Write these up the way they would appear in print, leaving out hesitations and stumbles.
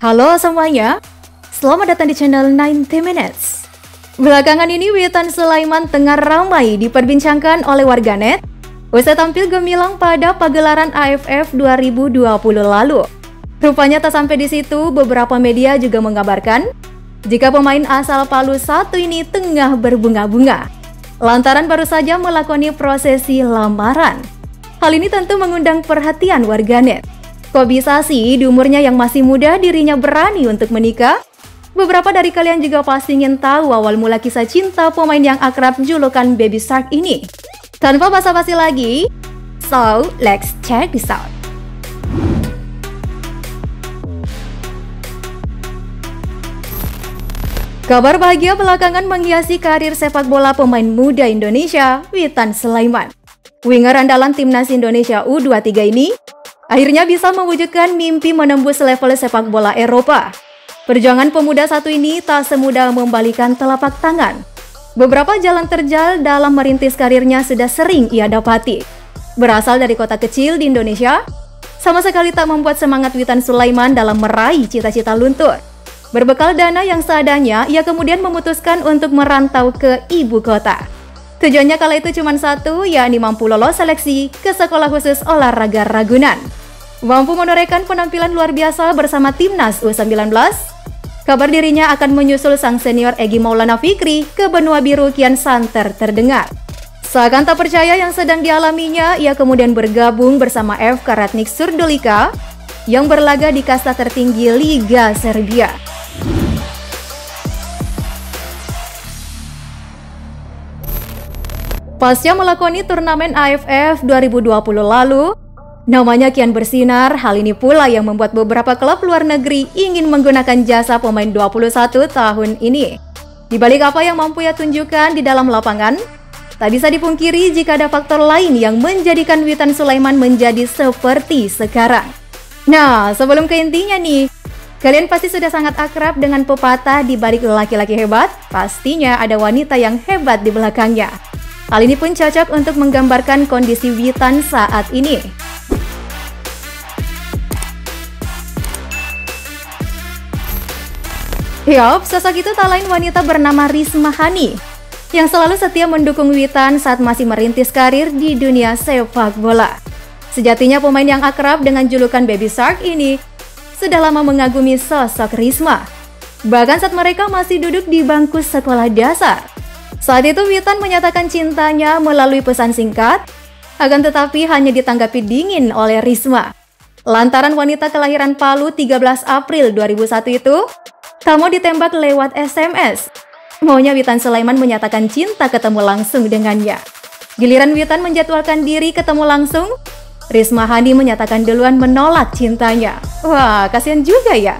Halo semuanya, selamat datang di channel 90 Minutes. Belakangan ini Witan Sulaiman tengah ramai diperbincangkan oleh warganet usai tampil gemilang pada pagelaran AFF 2020 lalu. Rupanya tak sampai di situ, beberapa media juga mengabarkan jika pemain asal Palu satu ini tengah berbunga-bunga lantaran baru saja melakoni prosesi lamaran. Hal ini tentu mengundang perhatian warganet. Kok bisa sih di umurnya yang masih muda dirinya berani untuk menikah? Beberapa dari kalian juga pasti ingin tahu awal mula kisah cinta pemain yang akrab julukan Baby Shark ini. Tanpa basa-basi lagi, so let's check this out. Kabar bahagia belakangan menghiasi karir sepak bola pemain muda Indonesia, Witan Sulaiman. Winger andalan timnas Indonesia U23 ini akhirnya bisa mewujudkan mimpi menembus level sepak bola Eropa. Perjuangan pemuda satu ini tak semudah membalikan telapak tangan. Beberapa jalan terjal dalam merintis karirnya sudah sering ia dapati. Berasal dari kota kecil di Indonesia, sama sekali tak membuat semangat Witan Sulaiman dalam meraih cita-cita luntur. Berbekal dana yang seadanya, ia kemudian memutuskan untuk merantau ke ibu kota. Tujuannya kala itu cuma satu, yakni mampu lolos seleksi ke sekolah khusus olahraga Ragunan. Mampu menorehkan penampilan luar biasa bersama timnas U19, kabar dirinya akan menyusul sang senior Egy Maulana Fikri ke benua biru kian santer terdengar. Seakan tak percaya yang sedang dialaminya, ia kemudian bergabung bersama FK Ratnik Surdulika yang berlaga di kasta tertinggi Liga Serbia. Pasca melakoni turnamen AFF 2020 lalu, namanya kian bersinar. Hal ini pula yang membuat beberapa klub luar negeri ingin menggunakan jasa pemain 21 tahun ini. Di balik apa yang mampu ia tunjukkan di dalam lapangan, tak bisa dipungkiri jika ada faktor lain yang menjadikan Witan Sulaiman menjadi seperti sekarang. Nah, sebelum ke intinya nih, kalian pasti sudah sangat akrab dengan pepatah di balik laki-laki hebat, pastinya ada wanita yang hebat di belakangnya. Hal ini pun cocok untuk menggambarkan kondisi Witan saat ini. Yup, sosok itu tak lain wanita bernama Risma Hani yang selalu setia mendukung Witan saat masih merintis karir di dunia sepak bola. Sejatinya pemain yang akrab dengan julukan Baby Shark ini sudah lama mengagumi sosok Risma. Bahkan saat mereka masih duduk di bangku sekolah dasar. Saat itu Witan menyatakan cintanya melalui pesan singkat, akan tetapi hanya ditanggapi dingin oleh Risma. Lantaran wanita kelahiran Palu 13 April 2001 itu tak mau ditembak lewat SMS. Maunya Witan Sulaiman menyatakan cinta ketemu langsung dengannya. Giliran Witan menjadwalkan diri ketemu langsung, Risma Hani menyatakan duluan menolak cintanya. Wah, kasihan juga ya.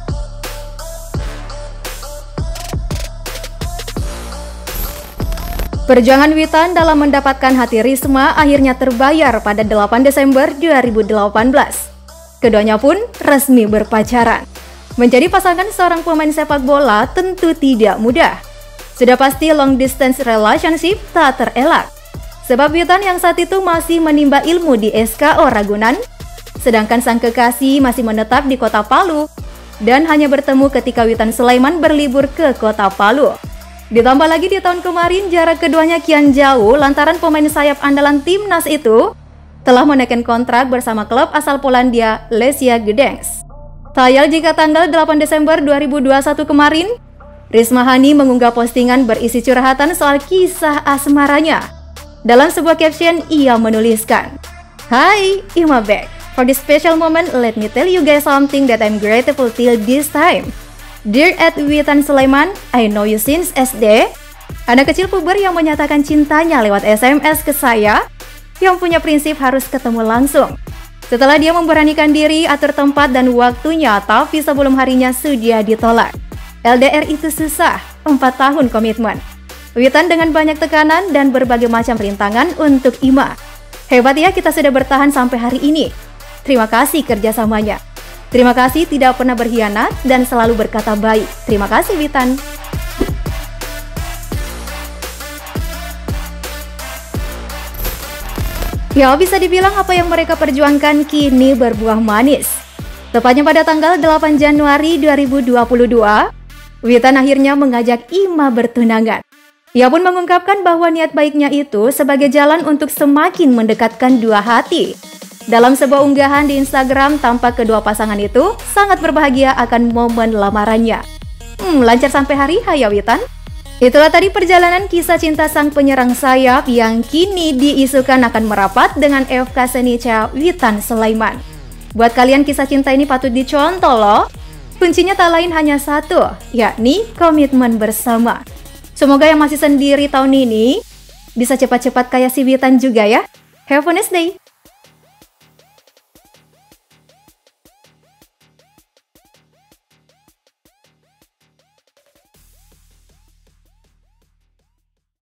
Perjuangan Witan dalam mendapatkan hati Risma akhirnya terbayar pada 8 Desember 2018. Keduanya pun resmi berpacaran. Menjadi pasangan seorang pemain sepak bola tentu tidak mudah. Sudah pasti long distance relationship tak terelak. Sebab Witan yang saat itu masih menimba ilmu di SKO Ragunan, sedangkan sang kekasih masih menetap di kota Palu dan hanya bertemu ketika Witan Sulaiman berlibur ke kota Palu. Ditambah lagi di tahun kemarin jarak keduanya kian jauh lantaran pemain sayap andalan timnas itu telah menaikkan kontrak bersama klub asal Polandia Lesia Gdańsk. Tayal jika tanggal 8 Desember 2021 kemarin, Risma Hani mengunggah postingan berisi curhatan soal kisah asmaranya. Dalam sebuah caption ia menuliskan, "Hi, Ima back. For this special moment, let me tell you guys something that I'm grateful till this time. Dear Witan Sulaiman, I know you since SD." Anak kecil puber yang menyatakan cintanya lewat SMS ke saya yang punya prinsip harus ketemu langsung. Setelah dia memberanikan diri, atur tempat dan waktunya, tapi sebelum harinya sudah ditolak. LDR itu susah, 4 tahun komitmen. Witan dengan banyak tekanan dan berbagai macam rintangan untuk Ima. Hebat ya kita sudah bertahan sampai hari ini. Terima kasih kerjasamanya. Terima kasih tidak pernah berkhianat dan selalu berkata baik. Terima kasih Witan. Ya, bisa dibilang apa yang mereka perjuangkan kini berbuah manis. Tepatnya pada tanggal 8 Januari 2022, Witan akhirnya mengajak Ima bertunangan. Ia pun mengungkapkan bahwa niat baiknya itu sebagai jalan untuk semakin mendekatkan dua hati. Dalam sebuah unggahan di Instagram, tampak kedua pasangan itu sangat berbahagia akan momen lamarannya. Lancar sampai hari ya Witan? Itulah tadi perjalanan kisah cinta sang penyerang sayap yang kini diisukan akan merapat dengan FK Senica Witan Sulaiman. Buat kalian kisah cinta ini patut dicontoh loh. Kuncinya tak lain hanya satu, yakni komitmen bersama. Semoga yang masih sendiri tahun ini bisa cepat-cepat kayak si Witan juga ya. Have a nice day!